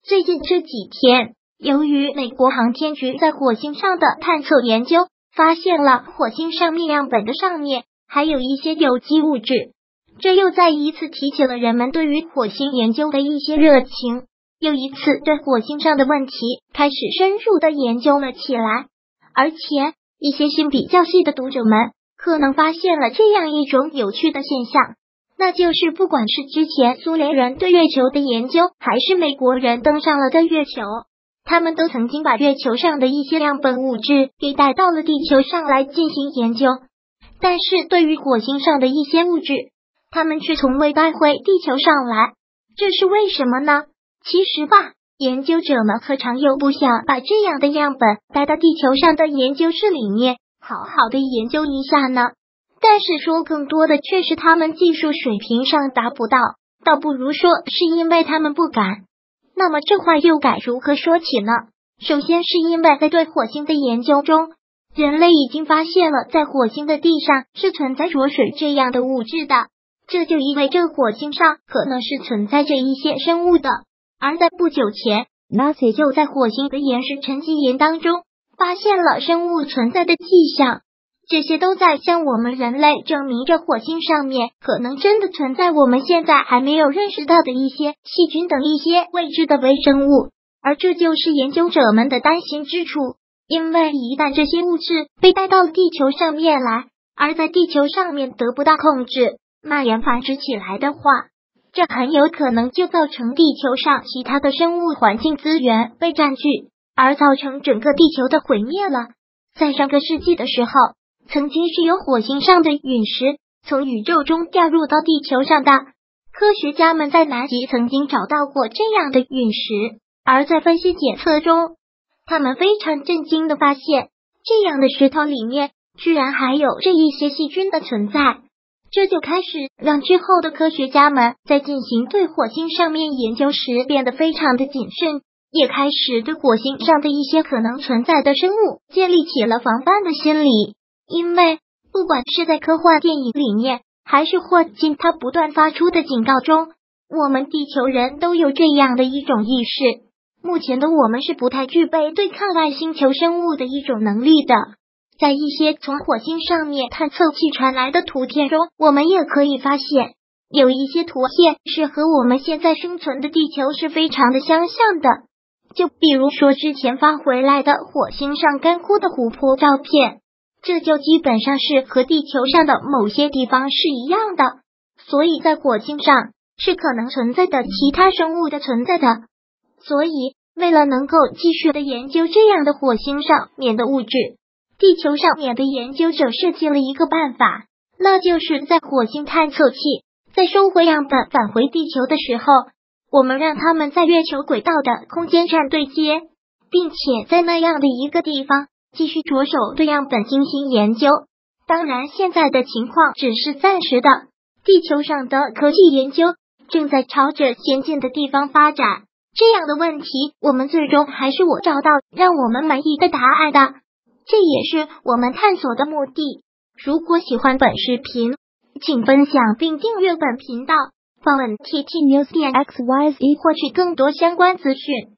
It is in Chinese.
最近这几天，由于美国航天局在火星上的探测研究，发现了火星上面样本的上面还有一些有机物质，这又再一次提起了人们对于火星研究的一些热情，又一次对火星上的问题开始深入的研究了起来。而且一些心比较细的读者们可能发现了这样一种有趣的现象，那就是不管是之前苏联人对月球的研究，还是美国人登上了的月球，他们都曾经把月球上的一些样本物质给带到了地球上来进行研究，但是对于火星上的一些物质，他们却从未带回地球上来，这是为什么呢？其实吧，研究者们何尝又不想把这样的样本带到地球上的研究室里面好好的研究一下呢？但是说更多的却是他们技术水平上达不到，倒不如说是因为他们不敢。那么这话又该如何说起呢？首先是因为在对火星的研究中，人类已经发现了在火星的地上是存在浊水这样的物质的，这就意味着火星上可能是存在着一些生物的。而在不久前 NASA 又在火星的岩石沉积岩当中发现了生物存在的迹象，这些都在向我们人类证明着火星上面可能真的存在我们现在还没有认识到的一些细菌等一些未知的微生物，而这就是研究者们的担心之处，因为一旦这些物质被带到地球上面来，而在地球上面得不到控制，蔓延繁殖起来的话，这很有可能就造成地球上其他的生物环境资源被占据，而造成整个地球的毁灭了。在上个世纪的时候，曾经是由火星上的陨石从宇宙中掉入到地球上的，科学家们在南极曾经找到过这样的陨石，而在分析检测中，他们非常震惊的发现，这样的石头里面居然还有这一些细菌的存在，这就开始让之后的科学家们在进行对火星上面研究时变得非常的谨慎，也开始对火星上的一些可能存在的生物建立起了防范的心理。因为不管是在科幻电影里面，还是霍金他不断发出的警告中，我们地球人都有这样的一种意识，目前的我们是不太具备对抗外星球生物的一种能力的。在一些从火星上面探测器传来的图片中，我们也可以发现，有一些图片是和我们现在生存的地球是非常的相像的。就比如说之前发回来的火星上干枯的湖泊照片，这就基本上是和地球上的某些地方是一样的，所以在火星上是可能存在的其他生物的存在的。所以为了能够继续的研究这样的火星上面的物质，地球上面的研究者设计了一个办法，那就是在火星探测器在收回样本返回地球的时候，我们让他们在月球轨道的空间站对接，并且在那样的一个地方继续着手对样本进行研究。当然现在的情况只是暂时的，地球上的科技研究正在朝着先进的地方发展，这样的问题我们最终还是找到让我们满意的答案的，这也是我们探索的目的。如果喜欢本视频，请分享并订阅本频道，访问 ttnews.xyz 获取更多相关资讯。